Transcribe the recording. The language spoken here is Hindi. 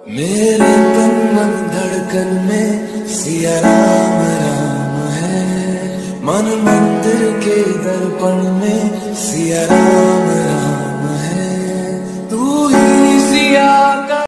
मेरे तन मन धड़कन में सिया राम राम है। मन मंदिर के दर्पण में सिया राम राम है। तू ही सिया